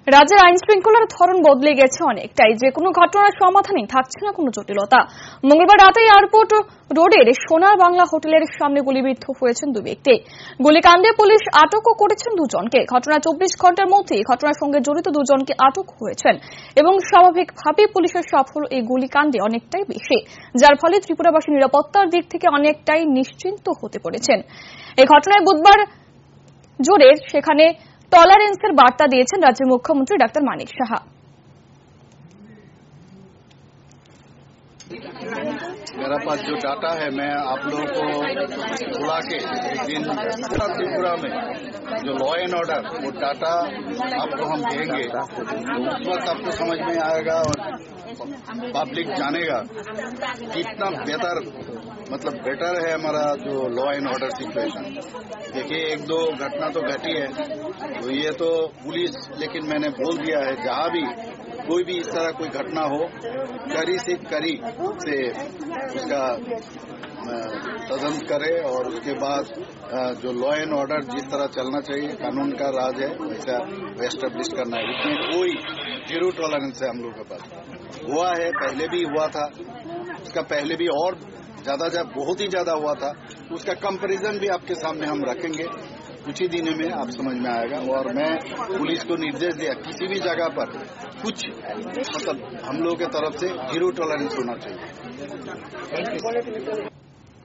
রাজ্যের আইন শৃঙ্খলার ধরন বদলে গেছে অনেকটাই। যে কোনো ঘটনার সমাধানেই থাকছে না কোনো জটিলতা। মঙ্গলবার রাতে এয়ারপোর্ট রোডের সোনার বাংলা হোটেলের সামনে গুলিবিদ্ধ হয়েছেন দুই ব্যক্তি। গুলিকাণ্ডে পুলিশ আটকও করেছেন দুজনকে। ঘটনা 24 ঘন্টার মধ্যেই ঘটনার সঙ্গে জড়িত দুজনকে আটক হয়েছেন এবং স্বাভাবিকভাবেই পুলিশের সফল এই গুলিকাণ্ডে অনেকটাই বেশি, যার ফলে ত্রিপুরাবাসী নিরাপত্তার দিক থেকে অনেকটাই নিশ্চিন্ত হতে পেরেছেন। এই ঘটনায় বুধবার জোরের সেখানে টলারেন্সের বার্তা দিয়েছেন রাজ্যের মুখ্যমন্ত্রী ডাক্তার মানিক সাহা। मेरा पास जो डाटा है मैं आप लोगों को बुला के एक दिन त्रिपुरा में जो लॉ एंड ऑर्डर वो डाटा आपको हम देंगे, तो उस वक्त आपको समझ में आएगा और पब्लिक जानेगा कितना बेटर है हमारा जो लॉ एंड ऑर्डर सिचुएशन। देखिए, एक दो घटना तो घटी है, तो ये तो पुलिस, लेकिन मैंने बोल दिया है जहां भी कोई भी इस तरह कोई घटना हो, कड़ी से कड़ी से उसका तदंत करे और उसके बाद जो लॉ एंड ऑर्डर जिस तरह चलना चाहिए, कानून का राज है, वैसा एस्टेब्लिश करना है। इसमें कोई जीरो टॉलरेंस है हम लोगों के पास। हुआ है, पहले भी हुआ था, उसका पहले भी और ज्यादा बहुत ही ज्यादा हुआ था, उसका कंपैरिजन भी आपके सामने हम रखेंगे। कुछ ही दिनों में आप समझ में आएगा। और मैं पुलिस को निर्देश दिया, किसी भी जगह पर कुछ हम लोगों के तरफ से जीरो टॉलरेंस होना चाहिए।